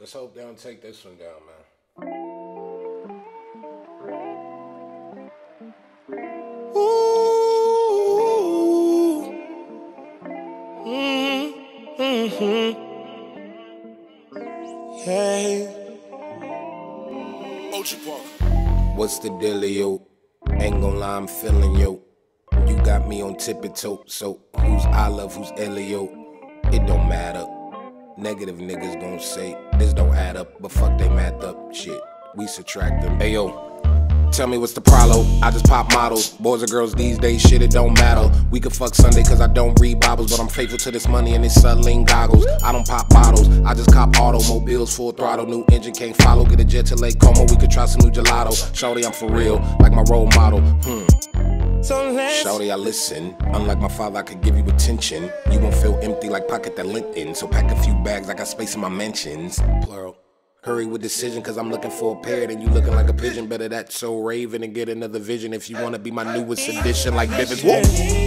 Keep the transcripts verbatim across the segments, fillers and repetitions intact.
Let's hope they don't take this one down, man. Ooh. Mm-hmm. Mm-hmm. Hey. Ocean Park. What's the dealio? Ain't gon' lie, I'm feeling yo. You got me on tippy toe, so who's I love, who's Elio? It don't matter. Negative niggas gon' say this don't add up, but fuck they math up. Shit, we subtract them. Ayo, tell me what's the problem? I just pop models. Boys or girls these days, shit, it don't matter. We could fuck Sunday cause I don't read Bibles, but I'm faithful to this money and it's subline goggles. I don't pop bottles, I just cop automobiles, full throttle. New engine can't follow, get a jet to Lake Como, we could try some new gelato. Shorty, I'm for real, like my role model. Hmm. So let's Shawty, I listen. Unlike my father, I could give you attention. You won't feel empty like pocket that LinkedIn. So pack a few bags, I got space in my mentions. Plural. Hurry with decision, cause I'm looking for a parrot and you looking like a pigeon. Better that so raven and get another vision if you wanna be my newest edition like Bivens. Whoa.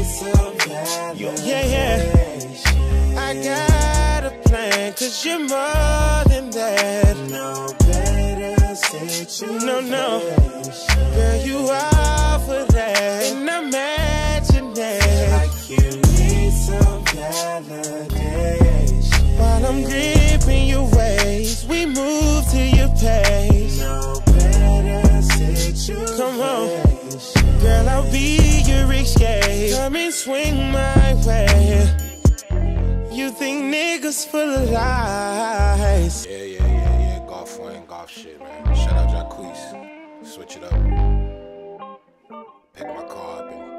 Yeah, yeah. I got a plan, cause you're more than that. No better situation. No, no. Girl, you are for that. And imagine that. Like you need some validation. While I'm gripping your waist, we move to your pace. No better situation. Come on. Girl, I'll be your escape. Come and swing my way. You think niggas full of lies. Yeah, yeah, yeah, yeah. Golf wing, golf shit, man. Shout out Jacquees. Switch it up. Pick my car up and